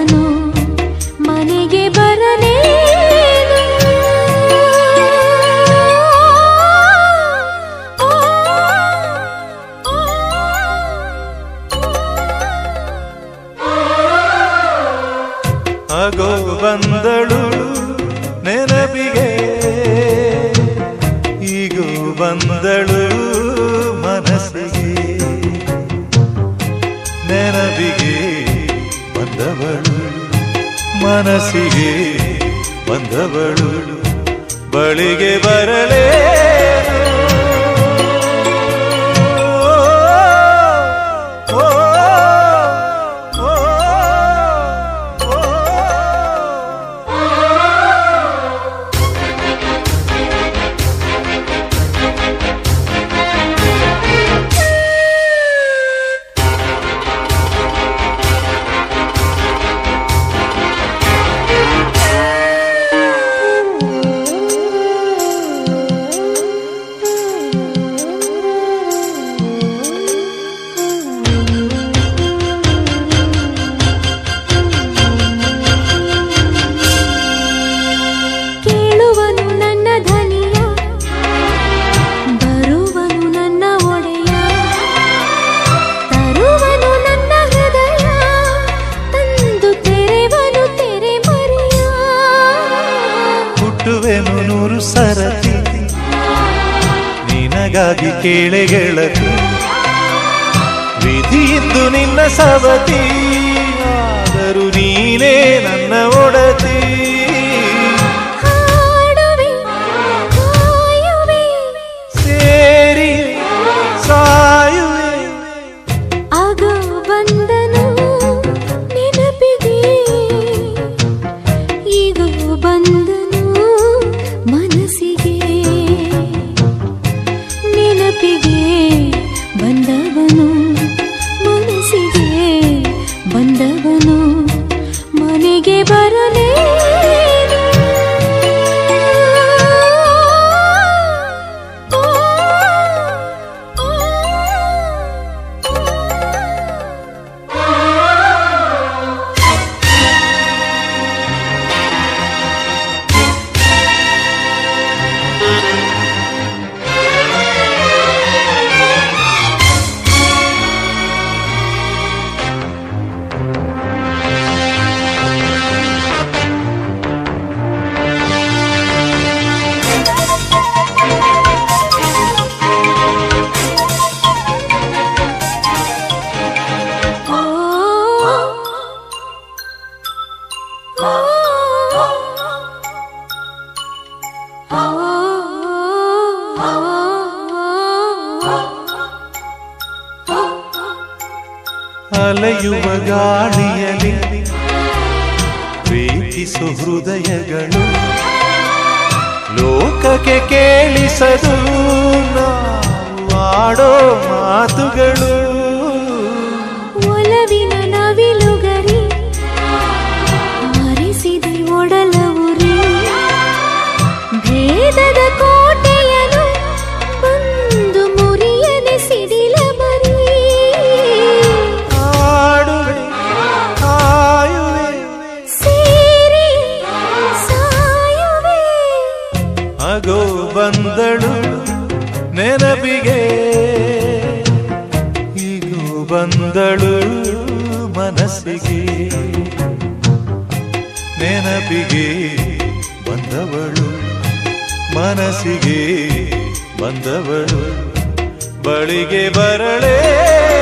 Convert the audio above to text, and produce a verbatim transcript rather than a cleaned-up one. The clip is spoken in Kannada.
ಬಂದನು ಮನೆಗೆ ಬರಲೇ ಆಗೋ ಬಂದಳು ನೆನಪಿಗೆ ಈಗೂ ಬಂದಳು ಮನಸ್ಸಿಗೆ ನೆನಪಿಗೆ ಬಂದವಳು ಮನಸ್ಸಿಗೆ ಬಂದವಳು ಬಳಿಗೆ ಬರಲೇ ನೂರು ಸರತಿ ನಿನಗಾಗಿ ಕೇಳೆ ಗೆಳತಿ ವಿಧಿಯಿದ್ದು ನಿನ್ನ ಸವತಿ ಆದರೂ ನೀನೇ ನನ್ನ ಒಡತಿ ಸೇರಿ ಸಾಯುವೆ ಆಗ ಬಂದನು ನೆನಪಿಗೆ ಈಗ ಬಂದನು ಮನಸ್ಸಿಗೆ ನೆನಪಿಗೆ ಬಂದವನು ಮನಸ್ಸಿಗೆ ಬಂದವನು ಮನೆಗೆ ಬರಲೇ ಅಲೆಯುವ ಗಾಳಿಯಲ್ಲಿ ಪ್ರೀತಿಸು ಹೃದಯಗಳು ಲೋಕಕ್ಕೆ ಕೇಳಿಸದು ನಾವು ಆಡೋ ಮಾತುಗಳು ಒಲವಿನ ನವಿಲುಗರಿ ಮರೆಸಿದೆ ಒಡಲ ಉರಿ ಭೇದದ ಕೋಟೆಯನು ಬಂದು ಮುರಿಯದೆ ಸಿಡಿಲ ಬರಿ ಆಗೋ ಬಂದಳು ನೆನಪಿಗೆ ಈಗೂ ಬಂದಳು ಮನಸ್ಸಿಗೆ ನೆನಪಿಗೆ ಬಂದವಳು ಮನಸ್ಸಿಗೆ ಬಂದವಳು ಬಳಿಗೆ ಬರಲೇ